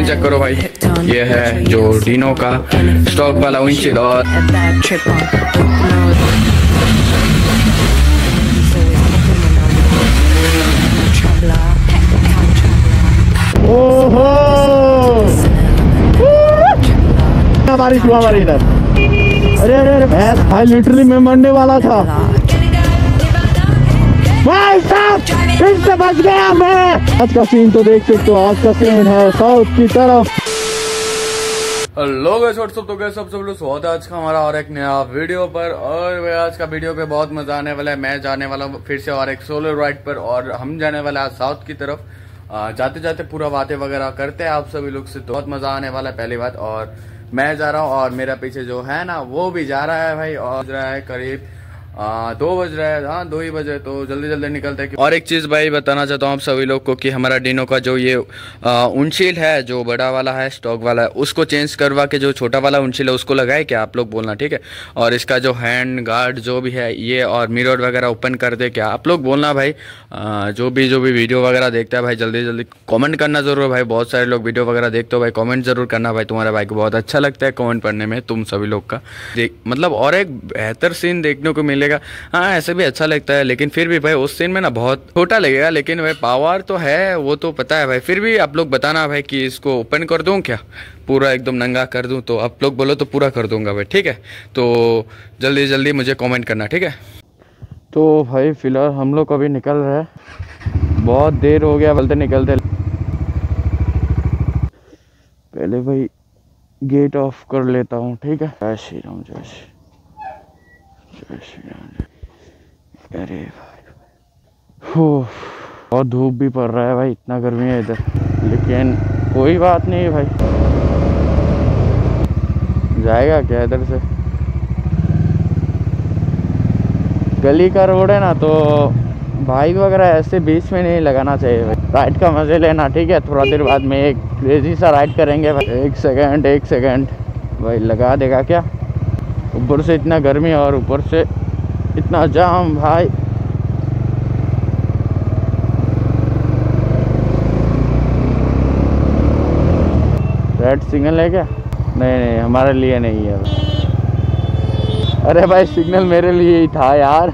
Check करो भाई, ये है जो डीनो का स्टॉक वाला विंडशील्ड। और ओहो बारिश हुआ हमारे इधर। अरे अरे अरे भैंस भाई लिटरली मैं मरने वाला था भाई साहब, फिर से बच गया मैं। आज का सीन तो देख सकते हो, आज का सीन है साउथ की तरफ। Hello guys, what's up. तो गाइस सब लोग स्वागत है आज का हमारा और एक नया वीडियो पर। और भाई आज का वीडियो पे बहुत मजा आने वाला है। मैं जाने वाला हूँ फिर से और एक सोलो राइड पर, और हम जाने वाला है साउथ की तरफ। जाते जाते पूरा बातें वगैरह करते हैं आप सभी लोग से, तो बहुत मजा आने वाला है पहली बात। और मैं जा रहा हूँ और मेरा पीछे जो है ना वो भी जा रहा है भाई, और बज रहा है करीब 2 बज रहा है। हाँ 2 ही बजे, तो जल्दी जल्दी निकलते हैं। और एक चीज भाई बताना चाहता हूँ आप सभी लोग को कि हमारा डीनो का जो ये विंडशील्ड है, जो बड़ा वाला है स्टॉक वाला है, उसको चेंज करवा के जो छोटा वाला विंडशील्ड है उसको लगाए क्या आप लोग बोलना, ठीक है। और इसका जो हैंड गार्ड जो भी है ये और मिरर वगैरह ओपन कर दे क्या आप लोग बोलना भाई। जो भी वीडियो वगैरह देखता है भाई जल्दी जल्दी कमेंट करना जरूर भाई। बहुत सारे लोग वीडियो वगैरह देखते हो भाई, कमेंट जरूर करना भाई। तुम्हारा भाई को बहुत अच्छा लगता है कमेंट पढ़ने में तुम सभी लोग का, मतलब और एक बेहतर सीन देखने को मिलेगा। हाँ ऐसे भी अच्छा लगता है, लेकिन फिर भी भाई उस सीन में ना बहुत छोटा लगेगा, लेकिन भाई पावर तो है वो तो पता है भाई। फिर भी आप लोग बताना भाई कि इसको ओपन कर दूं क्या, पूरा एकदम नंगा कर दूं, तो आप लोग बोलो तो पूरा कर दूंगा भाई, ठीक है। तो जल्दी जल्दी मुझे कमेंट करना, ठीक है। तो भाई फिलहाल हम लोग अभी निकल रहे हैं, बहुत देर हो गया बोलते निकलते। पहले भाई गेट ऑफ कर लेता हूँ, ठीक है। जय श्री राम, जय श्री राम। अरे भाई बहुत धूप भी पड़ रहा है भाई, इतना गर्मी है इधर, लेकिन कोई बात नहीं भाई। जाएगा क्या इधर से, गली का रोड है ना, तो बाइक वगैरह ऐसे बीच में नहीं लगाना चाहिए भाई। राइड का मजे लेना, ठीक है। थोड़ा देर बाद में एक क्रेजी सा राइड करेंगे भाई। एक सेकंड भाई, लगा देगा क्या। ऊपर से इतना गर्मी और ऊपर से इतना जाम भाई। रेड सिग्नल है क्या? नहीं हमारे लिए नहीं है। अरे भाई सिग्नल मेरे लिए ही था यार।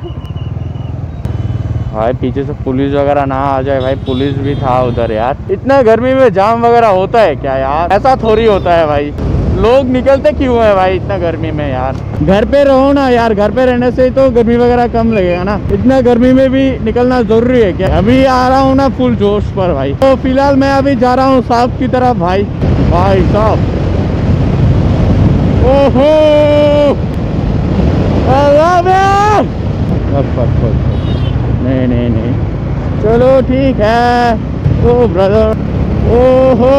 भाई पीछे से पुलिस वगैरह ना आ जाए भाई, पुलिस भी था उधर यार। इतना गर्मी में जाम वगैरह होता है क्या यार, ऐसा थोड़ी होता है भाई। लोग निकलते क्यों है भाई इतना गर्मी में यार। घर पे रहो ना यार, घर पे रहने से तो गर्मी वगैरह कम लगेगा ना। इतना गर्मी में भी निकलना जरूरी है क्या। अभी आ रहा हूँ ना फुल जोश पर भाई। तो फिलहाल मैं अभी जा रहा हूँ साउथ की तरफ भाई। भाई साहब ओहो नहीं चलो ठीक है। ओ ब्रदर ओहो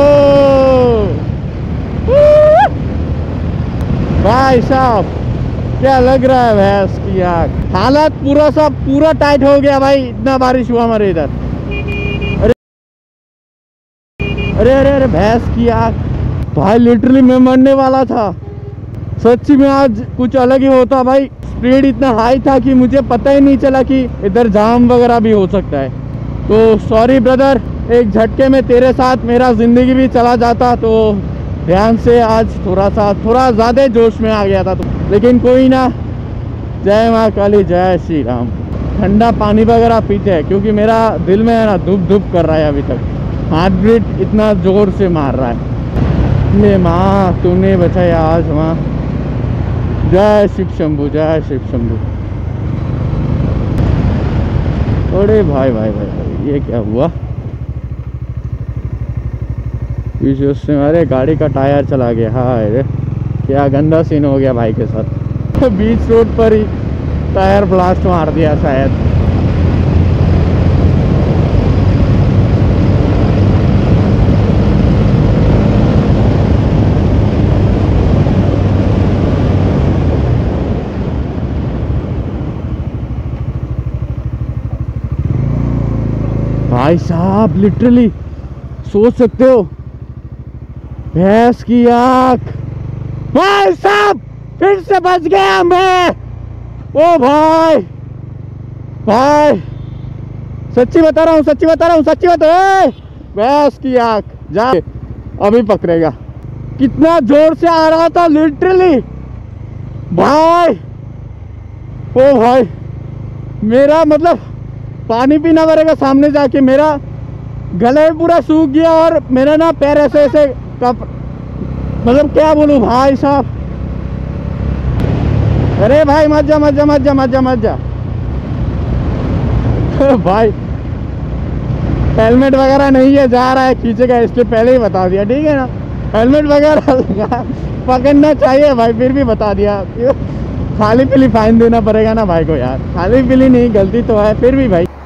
भाई साहब क्या लग रहा है भैंस की आँख। हालत पूरा टाइट हो गया भाई, इतना बारिश हुआ हमारे इधर। अरे भैंस की आँख भाई, लिटरली मैं मरने वाला था सच्ची में। आज कुछ अलग ही होता भाई। स्पीड इतना हाई था कि मुझे पता ही नहीं चला कि इधर जाम वगैरह भी हो सकता है। तो सॉरी ब्रदर, एक झटके में तेरे साथ मेरा जिंदगी भी चला जाता। तो ध्यान से, आज थोड़ा ज़्यादा जोश में आ गया था तो, लेकिन कोई ना। जय माँ काली, जय श्री राम। ठंडा पानी वगैरह पीते हैं क्योंकि मेरा दिल में है ना धुप कर रहा है अभी तक। हार्ट बीट इतना जोर से मार रहा है। ले माँ तूने बचाया आज माँ। जय शिव शंभू, जय शिव शंभू। अरे भाई ये क्या हुआ। पीछे उससे हमारे गाड़ी का टायर चला गया। हाय रे क्या गंदा सीन हो गया भाई के साथ। बीच रोड पर ही टायर ब्लास्ट मार दिया शायद। भाई साहब लिटरली सोच सकते हो, भैंस की आँख। भाई साहब फिर से बच गया मैं। ओ भाई सच्ची बता रहा हूँ भैंस की आँख। जा अभी पकड़ेगा। कितना जोर से आ रहा था लिटरली भाई। ओ भाई मेरा मतलब पानी पीना पड़ेगा सामने जाके। मेरा गले पूरा सूख गया और मेरा ना पैर ऐसे ऐसे कप, मतलब क्या बोलूं भाई साहब। अरे भाई मत जा मत जा मत जा मत जा मत जा भाई हेलमेट वगैरह नहीं है, जा रहा है खींचेगा, इसके पहले ही बता दिया ठीक है ना। हेलमेट वगैरह पकड़ना चाहिए भाई, फिर भी बता दिया। खाली पीली फाइन देना पड़ेगा ना भाई को यार। खाली पीली नहीं, गलती तो है फिर भी भाई।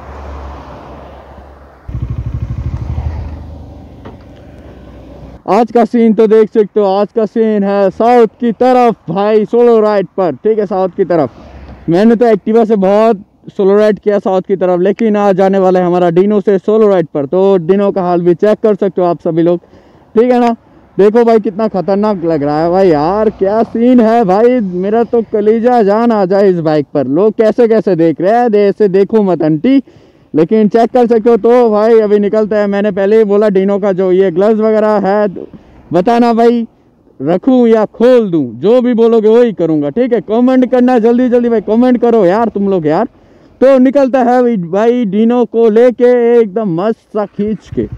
आज का सीन तो देख सकते हो। आज का सीन है साउथ की तरफ भाई, सोलो राइड पर ठीक है, साउथ की तरफ। मैंने तो एक्टिवा से बहुत सोलो राइड किया साउथ की तरफ, लेकिन आज जाने वाला है हमारा डिनो से सोलो राइड पर। तो डिनो का हाल भी चेक कर सकते हो आप सभी लोग ठीक है ना। देखो भाई कितना खतरनाक लग रहा है भाई यार, क्या सीन है भाई। मेरा तो कलीजा जान आ जाए इस बाइक पर। लोग कैसे कैसे देख रहे हैं, ऐसे देखो मत आंटी, लेकिन चेक कर सकते हो। तो भाई अभी निकलता है। मैंने पहले ही बोला डिनो का जो ये ग्लव्स वगैरह है बताना भाई, रखूं या खोल दूं, जो भी बोलोगे वही करूंगा ठीक है। कमेंट करना जल्दी जल्दी भाई, कमेंट करो यार तुम लोग यार। तो निकलता है भाई डिनो को लेके एकदम मस्त सा खींच के।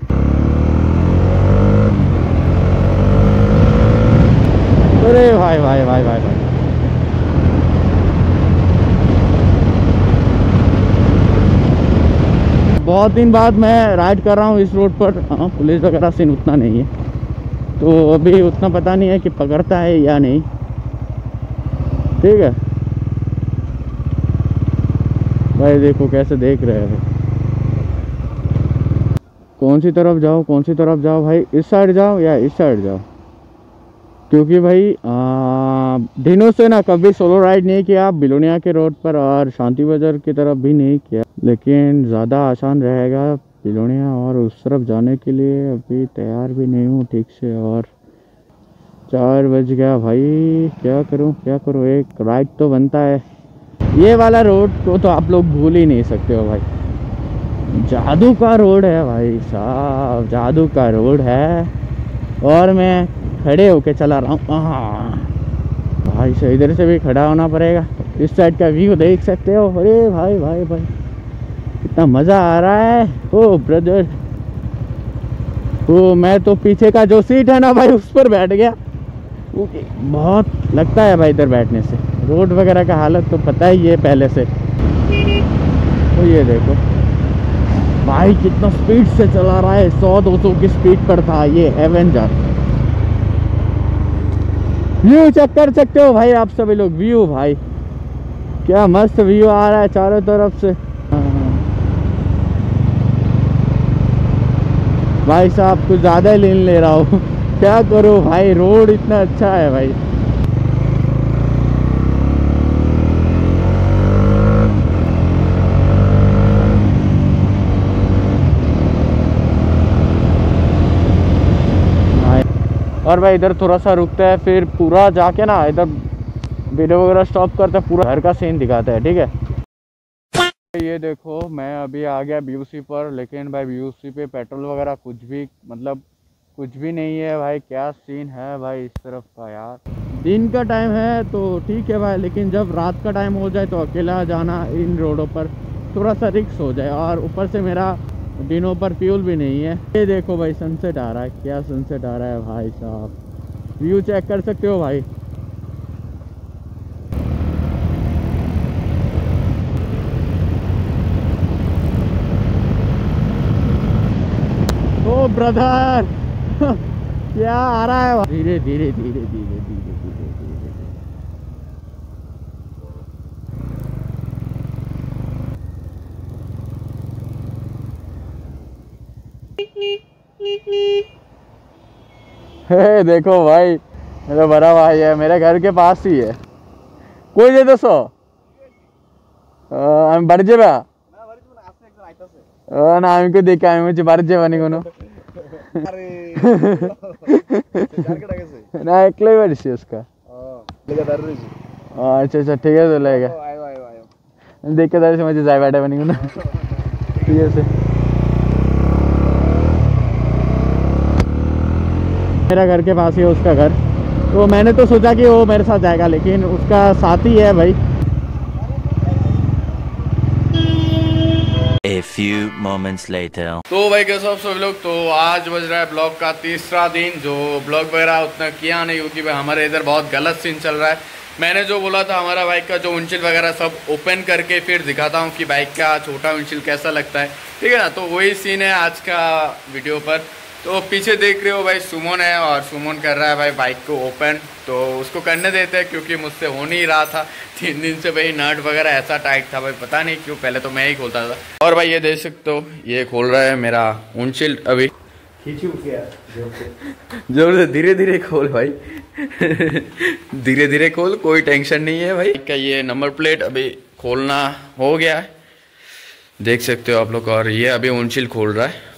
अरे भाई भाई भाई भाई भाई बहुत दिन बाद मैं राइड कर रहा हूँ इस रोड पर। हाँ पुलिस वगैरह सीन उतना नहीं है, तो अभी उतना पता नहीं है कि पकड़ता है या नहीं ठीक है भाई। देखो कैसे देख रहे हैं। कौन सी तरफ जाओ कौन सी तरफ जाओ भाई, इस साइड जाओ या इस साइड जाओ, क्योंकि भाई डिनो से ना कभी सोलो राइड नहीं किया बिलोनिया के रोड पर, और शांति बाजार की तरफ भी नहीं किया, लेकिन ज़्यादा आसान रहेगा बिलोनिया और उस तरफ जाने के लिए। अभी तैयार भी नहीं हूँ ठीक से, और 4 बज गया भाई। क्या करूँ, एक राइड तो बनता है। ये वाला रोड को तो आप लोग भूल ही नहीं सकते हो भाई, जादू का रोड है भाई साहब, जादू का रोड है। और मैं खड़े होके चला रहा हूँ भाई से, इधर से भी खड़ा होना पड़ेगा। इस साइड का व्यू देख सकते हो। अरे भाई भाई भाई कितना मज़ा आ रहा है। ओ ब्रदर, ओ मैं तो पीछे का जो सीट है ना भाई उस पर बैठ गया। बहुत लगता है भाई इधर बैठने से। रोड वगैरह का हालत तो पता ही है पहले से। तो ये देखो भाई कितना स्पीड से चला रहा है, 100-200 की स्पीड पर था ये एवेंजर। व्यू चेक कर सकते हो भाई आप सभी लोग। व्यू भाई क्या मस्त व्यू आ रहा है चारों तरफ से। भाई साहब कुछ ज़्यादा ही लीन ले रहा हूँ क्या करूँ भाई, रोड इतना अच्छा है भाई। और भाई इधर थोड़ा सा रुकता है, फिर पूरा जाके ना इधर वीडियो वगैरह स्टॉप करता है, पूरा घर का सीन दिखाता है ठीक है। ये देखो मैं अभी आ गया BUC पर, लेकिन भाई BUC पे पेट्रोल वगैरह कुछ भी मतलब कुछ भी नहीं है भाई। क्या सीन है भाई इस तरफ का यार। दिन का टाइम है तो ठीक है भाई, लेकिन जब रात का टाइम हो जाए तो अकेला जाना इन रोडों पर थोड़ा सा रिस्क हो जाए, और ऊपर से मेरा डिनो पर फ्यूल भी नहीं है। ये देखो भाई सनसेट आ रहा है, क्या सनसेट आ रहा है भाई साहब। व्यू चेक कर सकते हो भाई। ओ ब्रदर क्या आ रहा है, धीरे धीरे धीरे धीरे धीरे धीरे धीरे। देखो भाई मेरा बड़ा भाई है, मेरे घर के पास ही है। कोई दे दो सो बड़जे बा ना आमको देखे आमी मुझे बड़जे बनी कोनो ना एकले बड़सी उसका। अच्छा अच्छा ठीक है तो लेगा देख के दारे से मुझे जाए बैठे बनी कोनो ठीक है से। मेरा घर के पास ही है उसका घर, तो मैंने तो सोचा कि वो मेरे साथ जाएगा, लेकिन उसका साथी है भाई। A few moments later. तो भाई कैसे आप सब लोग, तो आज बज रहा है ब्लॉग का तीसरा दिन। जो ब्लॉग वगैरह उतना किया नहीं क्योंकि भाई हमारे इधर बहुत गलत सीन चल रहा है। मैंने जो बोला था हमारा बाइक का जो विंडशील्ड वगैरह सब ओपन करके फिर दिखाता हूँ कि बाइक का छोटा विंडशील्ड कैसा लगता है, ठीक है ना। तो वही सीन है आज का वीडियो पर। तो पीछे देख रहे हो भाई सुमन है, और सुमन कर रहा है भाई बाइक को ओपन। तो उसको करने देते हैं क्योंकि मुझसे हो नहीं रहा था 3 दिन से भाई। नट वगैरह ऐसा टाइट था भाई, पता नहीं क्यों, पहले तो मैं ही खोलता था। और भाई ये देख सकते हो, ये खोल रहा है मेरा विंडशील्ड अभी। जोर से धीरे धीरे खोल भाई धीरे धीरे खोल, कोई टेंशन नहीं है भाई। का ये नंबर प्लेट अभी खोलना हो गया है, देख सकते हो आप लोग। और ये अभी विंडशील्ड खोल रहा है।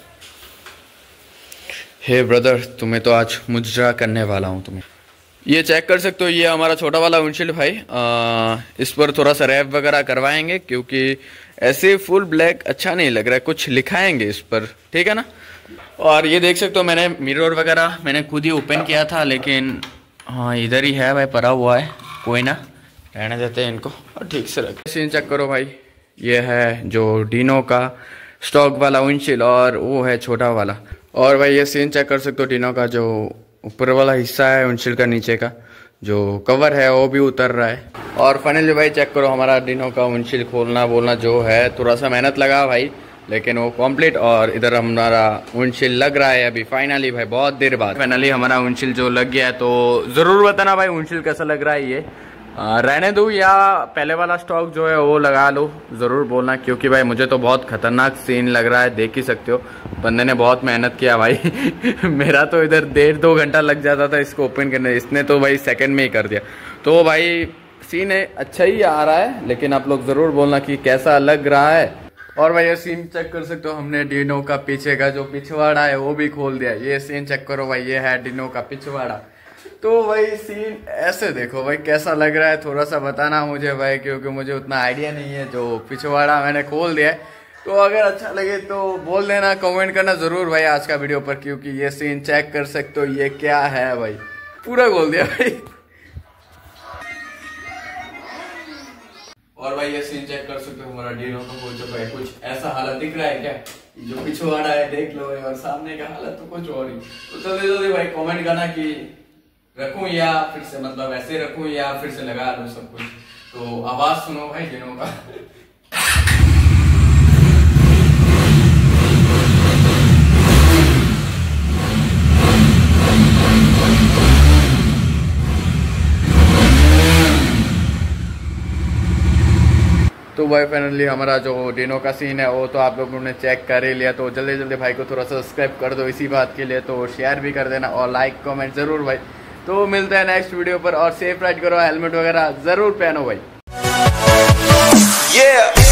हे ब्रदर, तुम्हें तो आज मुजरा करने वाला हूँ तुम्हें। ये चेक कर सकते हो, ये हमारा छोटा वाला विंडशील्ड भाई। इस पर थोड़ा सा रैप वगैरह करवाएंगे क्योंकि ऐसे फुल ब्लैक अच्छा नहीं लग रहा है, कुछ लिखाएंगे इस पर, ठीक है ना। और ये देख सकते हो, मैंने मिरर वगैरह मैंने खुद ही ओपन किया था, लेकिन हाँ इधर ही है भाई, पड़ा हुआ है, कोई ना, रहने देते हैं इनको और ठीक से रख। सीन चेक करो भाई, ये है जो डिनो का स्टॉक वाला विंडशील्ड और वो है छोटा वाला। और भाई ये सीन चेक कर सकते हो, डिनो का जो ऊपर वाला हिस्सा है विंडशील्ड का, नीचे का जो कवर है वो भी उतर रहा है। और फाइनली भाई चेक करो, हमारा डिनो का विंडशील्ड खोलना बोलना जो है, थोड़ा सा मेहनत लगा भाई, लेकिन वो कंप्लीट। और इधर हमारा विंडशील्ड लग रहा है अभी फाइनली भाई, बहुत देर बाद फाइनली हमारा विंडशील्ड जो लग गया है। तो ज़रूर बताना भाई विंडशील्ड कैसा लग रहा है। ये रहने दूँ या पहले वाला स्टॉक जो है वो लगा लो, ज़रूर बोलना, क्योंकि भाई मुझे तो बहुत खतरनाक सीन लग रहा है, देख ही सकते हो। बंदे ने बहुत मेहनत किया भाई मेरा तो इधर 1.5-2 घंटा लग जाता था इसको ओपन करने, इसने तो भाई सेकंड में ही कर दिया। तो भाई सीन है अच्छा ही आ रहा है, लेकिन आप लोग ज़रूर बोलना कि कैसा लग रहा है। और भाई ये सीन चेक कर सकते हो, हमने डिनो का पीछे का जो पिछवाड़ा है वो भी खोल दिया। ये सीन चेक करो भाई, ये है डिनो का पिछवाड़ा। तो भाई सीन ऐसे देखो भाई कैसा लग रहा है, थोड़ा सा बताना मुझे भाई, क्योंकि मुझे उतना आइडिया नहीं है। जो पिछवाड़ा मैंने खोल दिया है, तो अगर अच्छा लगे तो बोल देना, कमेंट करना ज़रूर भाई आज का वीडियो पर, क्योंकि ये सीन चेक कर सकते हो, ये क्या है भाई, पूरा खोल दिया भाई। और भाई ये सीन चेक कर सकते हो, हमारा डिनो का खोल चुका है। कुछ ऐसा हालत दिख रहा है क्या, जो पिछवाड़ा है देख लो, और सामने का हालत तो कुछ और ही। तो जल्दी जल्दी भाई कमेंट करना कि रखूं या फिर से, मतलब ऐसे रखूं या फिर से लगा लूं सब कुछ। तो आवाज सुनो भाई डिनो का तो भाई फाइनली हमारा जो डिनो का सीन है वो तो आप लोगों ने चेक कर ही लिया। तो जल्दी जल्दी भाई को थोड़ा सा सब्सक्राइब कर दो इसी बात के लिए, तो शेयर भी कर देना और लाइक कमेंट जरूर भाई। तो मिलते हैं नेक्स्ट वीडियो पर, और सेफ राइड करो, हेलमेट वगैरह जरूर पहनो भाई।